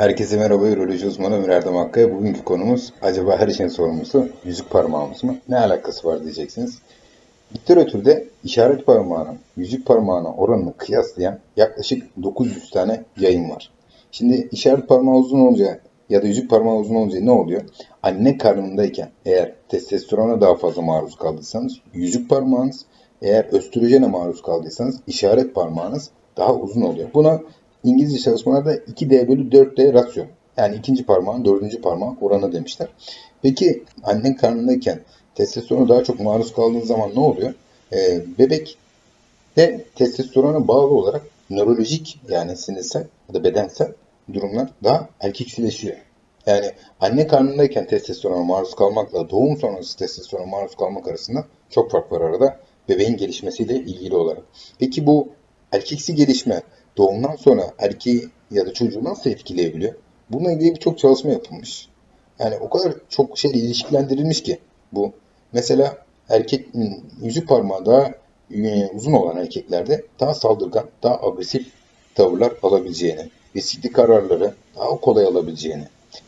Herkese merhaba, Üroloji uzmanı Ömür Erdem Akkaya. Bugünkü konumuz acaba her şeyin sorumlusu yüzük parmağımız mı? Ne alakası var diyeceksiniz. Literatürde işaret parmağının yüzük parmağına oranını kıyaslayan yaklaşık 900 tane yayın var. Şimdi işaret parmağı uzun olunca ya da yüzük parmağı uzun olunca ne oluyor? Anne karnındayken eğer testosterona daha fazla maruz kaldıysanız yüzük parmağınız, eğer östrojene maruz kaldıysanız işaret parmağınız daha uzun oluyor. Buna İngilizce çalışmalarda 2D/4D rasyo, yani ikinci parmağın dördüncü parmağı oranı demişler. Peki annen karnındayken testosterona daha çok maruz kaldığın zaman ne oluyor? Bebek de testosterona bağlı olarak nörolojik, yani sinirsel ya da bedensel durumlar daha erkeksileşiyor. Yani anne karnındayken testosterona maruz kalmakla doğum sonrası testosterona maruz kalmak arasında çok fark var arada, bebeğin gelişmesiyle ilgili olarak. Peki bu erkeksi gelişme doğumdan sonra erkeği ya da çocuğu nasıl etkileyebiliyor? Bununla ilgili birçok çalışma yapılmış. Yani o kadar çok şey ilişkilendirilmiş ki bu. Mesela erkek yüzük parmağı daha uzun olan erkeklerde daha saldırgan, daha agresif tavırlar alabileceğini, riskli kararları daha kolay alabileceğini,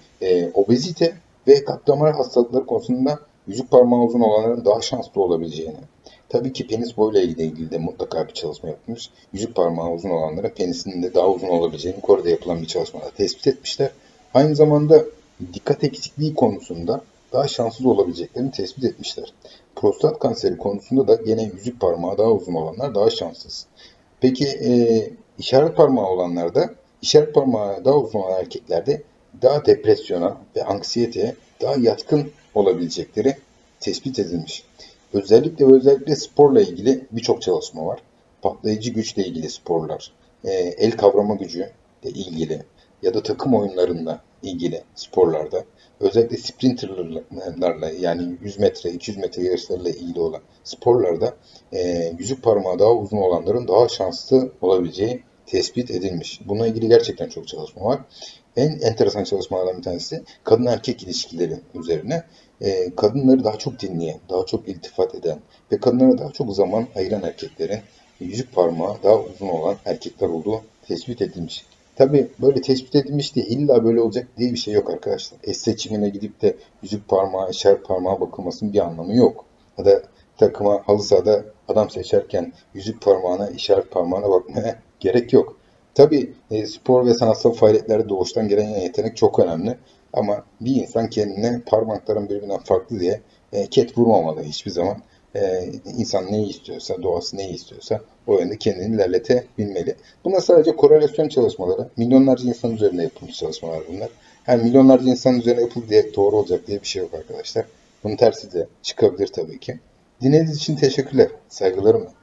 obezite ve kalp damar hastalıkları konusunda yüzük parmağı uzun olanların daha şanslı olabileceğini. Tabii ki penis boyuyla ilgili de mutlaka bir çalışma yapılmış. Yüzük parmağı uzun olanlara penisinin de daha uzun olabileceğini Kore'de yapılan bir çalışmada tespit etmişler. Aynı zamanda dikkat eksikliği konusunda daha şanssız olabileceklerini tespit etmişler. Prostat kanseri konusunda da gene yüzük parmağı daha uzun olanlar daha şanssız. Peki işaret parmağı olanlarda, işaret parmağı daha uzun olan erkeklerde daha depresyona ve anksiyeteye daha yatkın olabilecekleri tespit edilmiş. Özellikle sporla ilgili birçok çalışma var. Patlayıcı güçle ilgili sporlar, el kavrama gücü ile ilgili ya da takım oyunlarında ilgili sporlarda, özellikle sprinterlarla, yani 100 metre, 200 metre yarışlarıyla ilgili olan sporlarda yüzük parmağı daha uzun olanların daha şanslı olabileceği tespit edilmiş. Bununla ilgili gerçekten çok çalışma var. En enteresan çalışmalardan bir tanesi kadın erkek ilişkileri üzerine. Kadınları daha çok dinleyen, daha çok iltifat eden ve kadınlara daha çok zaman ayıran erkeklerin yüzük parmağı daha uzun olan erkekler olduğu tespit edilmiş. Tabii böyle tespit edilmiş diye illa böyle olacak diye bir şey yok arkadaşlar. Eş seçimine gidip de yüzük parmağı, işaret parmağı bakılmasının bir anlamı yok. Ya da takıma halı sahada adam seçerken yüzük parmağına, işaret parmağına bakmaya gerek yok. Tabii spor ve sanatsal faaliyetlerde doğuştan gelen yetenek çok önemli. Ama bir insan kendine parmakların birbirinden farklı diye ket vurmamalı hiçbir zaman. İnsan neyi istiyorsa, doğası neyi istiyorsa o yönde kendini ilerletebilmeli. Bunlar sadece korelasyon çalışmaları. Milyonlarca insan üzerinde yapılmış çalışmalar bunlar. Yani milyonlarca insan üzerine yapıldı diye doğru olacak diye bir şey yok arkadaşlar. Bunun tersi de çıkabilir tabii ki. Dinlediğiniz için teşekkürler. Saygılarımla.